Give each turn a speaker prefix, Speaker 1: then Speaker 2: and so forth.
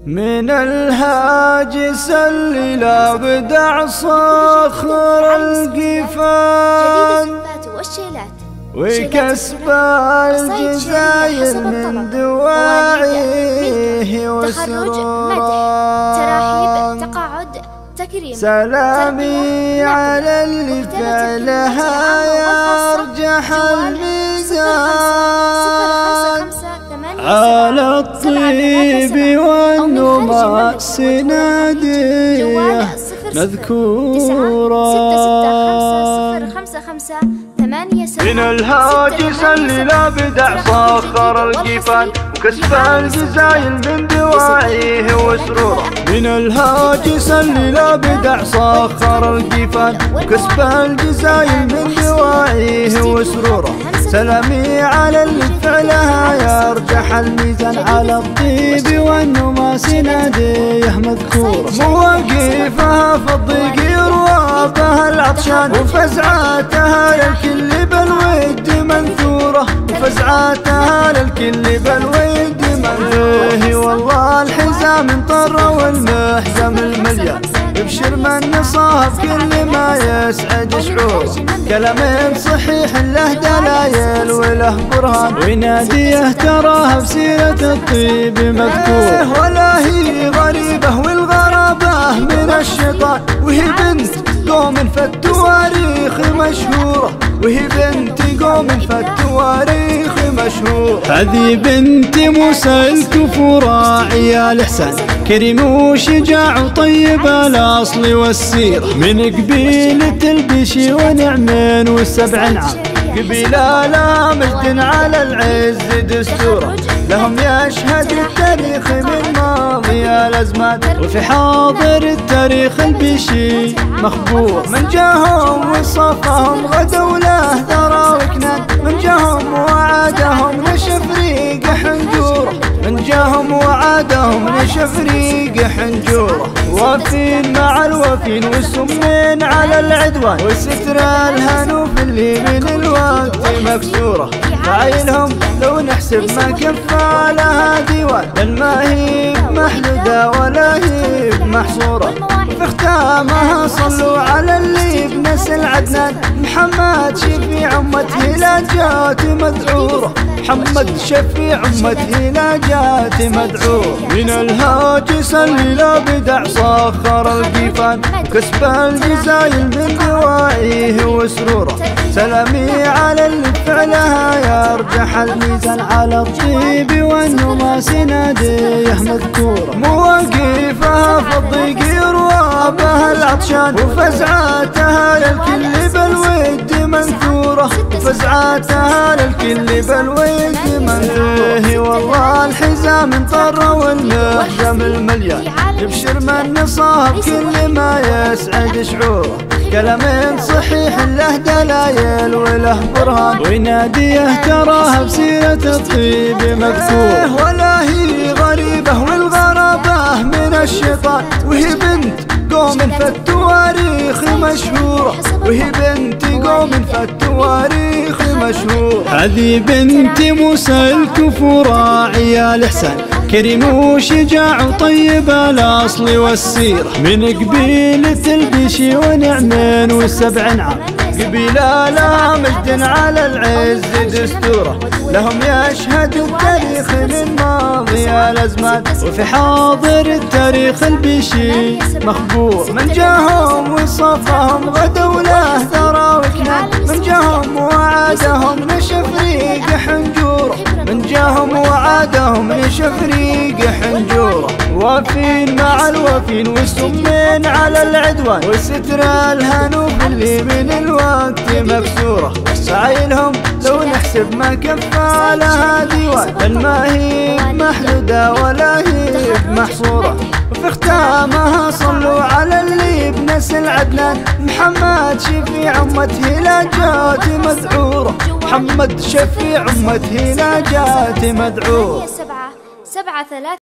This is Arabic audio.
Speaker 1: من الهاجس اللي لا بدع صخر القفان وكسب الجزايل من دواعيه وسروران. سلامي على اللي فعلها يرجح الميزان، على الطيب والنماء سناديه مذكورا. من الهاجس اللي لا بدع صخر القفان وكسب الجزايل من دواعيه وسروره. من الهاجس اللي لا بدع صخر القفان وكسب الجزايل من دواعيه وسروره. سلامي على اللي فعلها يرجح الميزان، على الطيب والنما سناديه مذكوره. مواقفها في الضيق يروى بها العطشان، وفزعاتها للكل بالود منثوره. وفزعاتها للكل بالود منثوره. والله الحزام انطر والمحزم المليان، ابشر من صاحب كل ما يسعد شعوره. كلام صحيح له دلايل وله برهان، ويناديه تراها بسيرة الطيب مذكور. ولا هي غريبة والغرابة من الشيطان، وهي بنت قوم في التواريخ مشهورة. وهي بنت قوم في التواريخ مشهورة. هذه بنت موسى الكفورة عيال إحسان، كريم وشجاع وطيب الأصل والسيرة. من قبيلة البشي ونعمين والسبع نعم، قبيلة لا مجد على العز دستورة. لهم يشهد التاريخ من ماضي الأزمان، وفي حاضر التاريخ البشي مخبور. من جاهم وصفهم غدوا له ثرى وكنان، من جاهم وعادهم نشف ريق حنجوره. من جاهم وعادهم نشف ريق حنجوره. وافين مع الوافين والسمين على العدوان، والستر الهنوف اللي من الوقت مكسوره. فعيلهم لو نحسب ما كفى لها ديوان، لان ما هي محدودة ولا هي محصورة. في ختامها صلوا على اللي بنسل عدنان، محمد شفيع أمته لا جات مدعورة. محمد شفيع أمته لا جات مدعورة. من الهاجس اللي لا بدع صخر القفان وكسب الجزايل من دواعيه وسروره. سلامي على اللي فعلها يرجح الميزان، على الطيب والنما سناديه مذكوره. مواقفها في الضيق يروى بها العطشان، وفزعاتها للكل بالود منثوره. وفزعاتها للكل بالود منثوره. والله الحزام انطر والمحزم المليان، يبشر من صاحب كل ما يسعد شعوره. كلام صحيح له دلايل وله برهان، ويناديه تراها بسيرة الطيب مكتوب. ولا هي غريبة والغرابة من الشيطان، وهي بنت قوم في التواريخ مشهورة. وهي بنت قوم في التواريخ مشهورة. هذه بنت موسى الكفورة عيال إحسان، كريم وشجاع وطيب الأصل والسيرة. من قبيلة البشي ونعمين والسبع نعم، قبيلة لا مجد على العز دستوره. لهم يشهد التاريخ من ماضي الأزمان، وفي حاضر التاريخ البشي مخبور. من جاهم وصفهم غدوا له ثرى وكنان، من جاهم وعادهم نشف ريق حنجوره. من جاهم وعادهم نشف ريق حنجوره. وافين مع الوافين والسمين على العدوان، والستر الهنوف اللي من الوقت مكسوره. فعيلهم لو نحسب ما كفى لها ديوان، لان ما هي محدودة ولا هي محصورة. وفي ختامها صلوا على اللي بنسل عدنان، محمد شفيع أمته لا جات مدعورة. محمد شفيع أمته لا جات مدعورة.